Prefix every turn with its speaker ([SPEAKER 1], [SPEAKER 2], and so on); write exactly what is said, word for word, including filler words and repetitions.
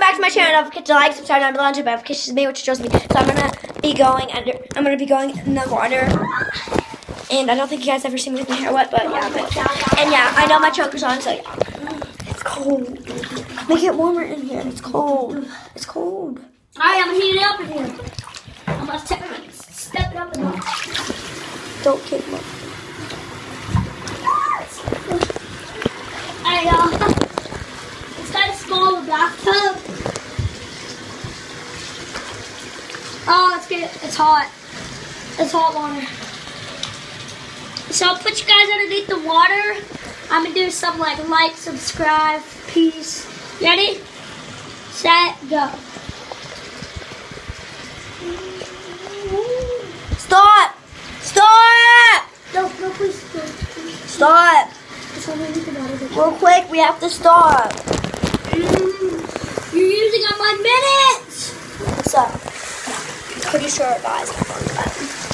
[SPEAKER 1] back to my channel. Don't forget to like, subscribe, and below, and notifications me, which shows me. So I'm gonna be going under. I'm gonna be going in the water, and I don't think you guys ever seen me with my hair wet, but yeah. But, and yeah, I know my choker's on, so yeah. It's cold. Make it warmer in here. It's cold. It's cold.
[SPEAKER 2] All right, I'm gonna heat it up in here. I'm gonna step it, step it up and up.
[SPEAKER 1] Don't kick me.
[SPEAKER 2] Alright, y'all. It's kind of small, the bathtub. Oh, it's good. It's hot. It's hot water. So I'll put you guys underneath the water. I'm gonna do something like like, subscribe, peace. Ready? Set, go.
[SPEAKER 1] Stop! Stop!
[SPEAKER 2] No, no, please, please, please.
[SPEAKER 1] Stop!
[SPEAKER 2] It's underneath the water.
[SPEAKER 1] Real quick, we have to stop.
[SPEAKER 2] Mm, you're using up my minutes.
[SPEAKER 1] What's up? I'm pretty sure, guys.